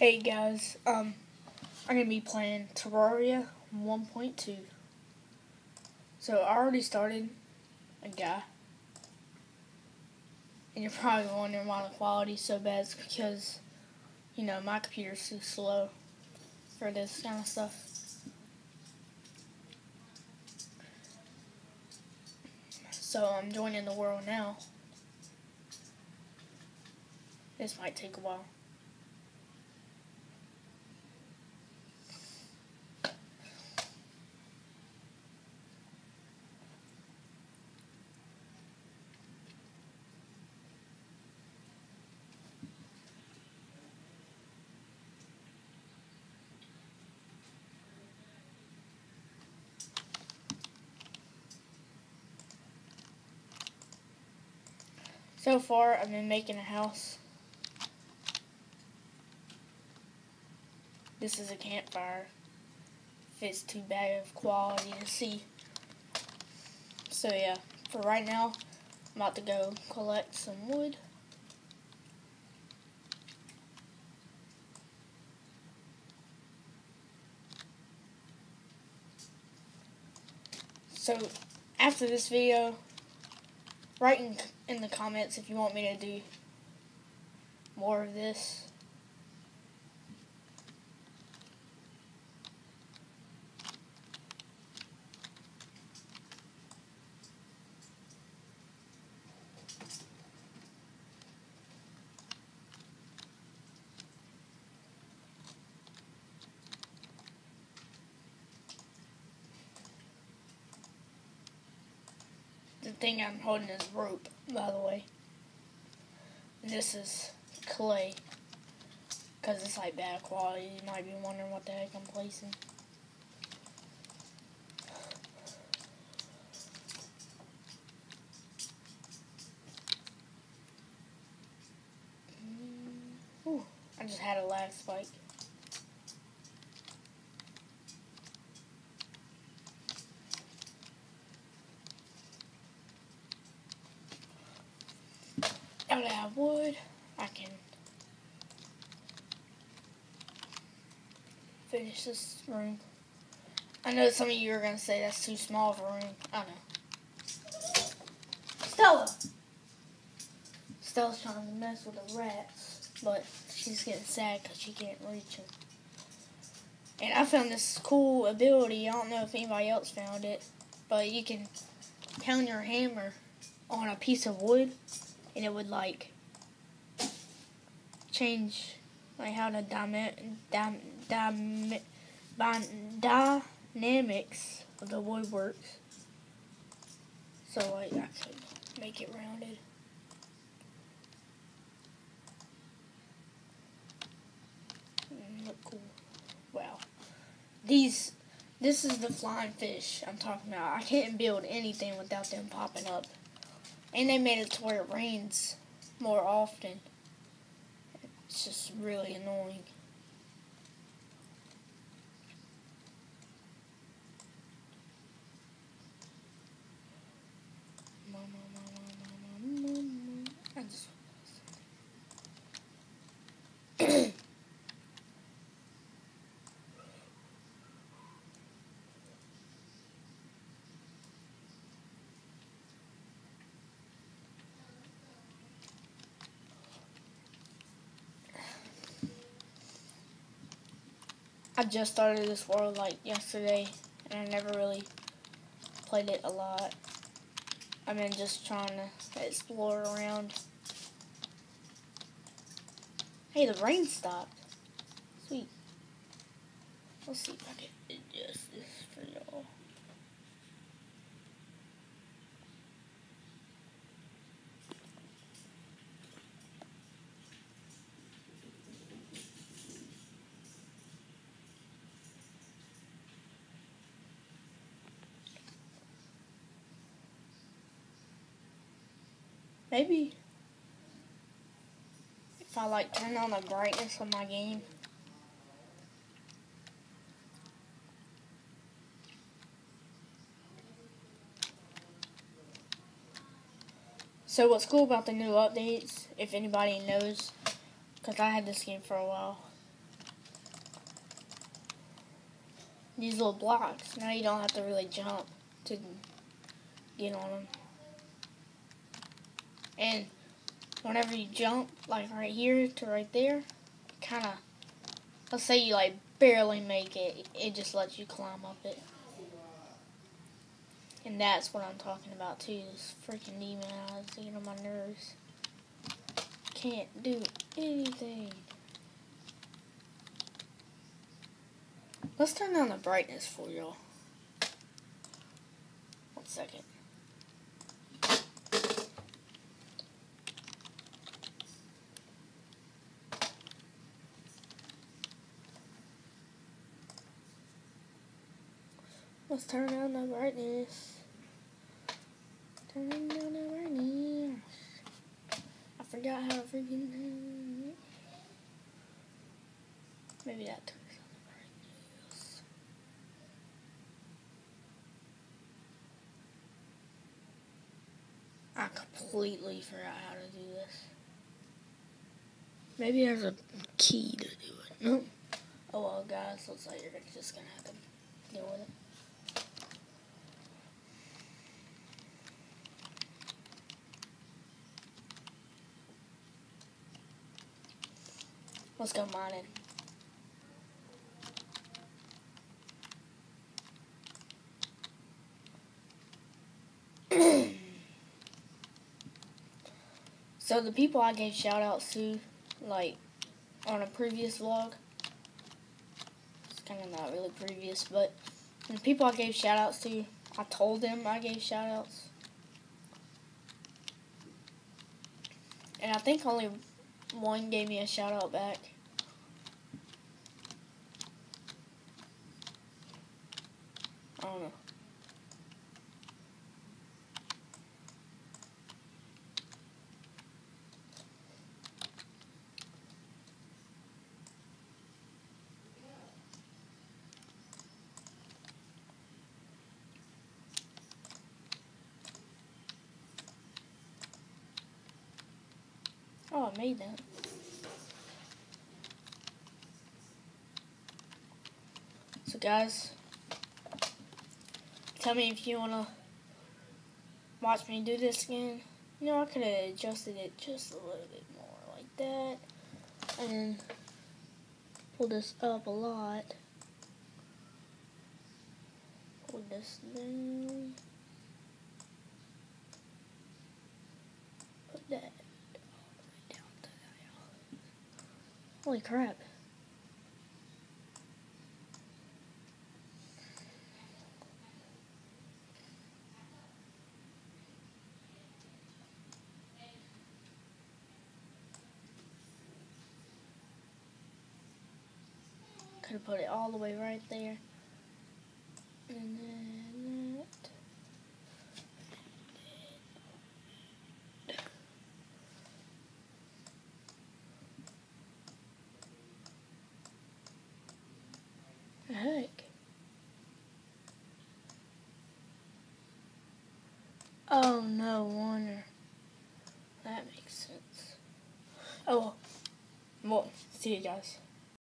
Hey guys, I'm gonna be playing Terraria 1.2. So I already started a guy, and you're probably wondering why the quality's so bad. It's because, my computer's too slow for this kind of stuff. So I'm joining the world now. This might take a while. So far, I've been making a house. This is a campfire. If it's too bad of quality to see. So yeah, for right now, I'm about to go collect some wood. So, after this video, write in the comments if you want me to do more of this. The thing I'm holding is rope, by the way. This is clay, because it's like bad quality. You might be wondering what the heck I'm placing. Ooh, I just had a lag spike. Now that I have wood, I can finish this room. I know some of you are going to say that's too small of a room. I know. Stella's trying to mess with the rats, but she's getting sad because she can't reach them. And I found this cool ability. I don't know if anybody else found it, but you can pound your hammer on a piece of wood, and it would change how the dynamics of the wood works. So I could make it rounded. Look cool. Wow. This is the flying fish I'm talking about. I can't build anything without them popping up. And they made it to where it rains more often. It's just really annoying. I just started this world yesterday, and I never really played it a lot. I've been just trying to explore around. Hey, the rain stopped. Sweet. Let's see if I can adjust this for y'all. Maybe if I turn on the brightness of my game. So what's cool about the new updates, if anybody knows, because I had this game for a while, these little blocks. Now you don't have to really jump to get on them. And whenever you jump, like right here to right there, kind of, let's say you like barely make it, it just lets you climb up it. And that's what I'm talking about too, this freaking demon eyes getting on my nerves. Can't do anything. Let's turn down the brightness for y'all. 1 second. Let's turn down the brightness. Turn down the brightness. I forgot how to freaking do it. Maybe that turns down the brightness. I completely forgot how to do this. Maybe there's a key to do it. No. Oh well, guys, looks like you're just gonna have to deal with it. Let's go mining. So the people I gave shout outs to, like on a previous vlog, it's kind of not really previous, but the people I gave shout outs to, I told them I gave shout outs. And I think only one gave me a shout out back. I don't know. Oh, I made that. So guys, tell me if you want to watch me do this again. You know, I could have adjusted it just a little bit more like that. And pull this up a lot. Pull this down. Put that all the way down to there. Holy crap. Could have put it all the way right there. And then that. Heck. Oh, no wonder. That makes sense. Oh, well, see you guys.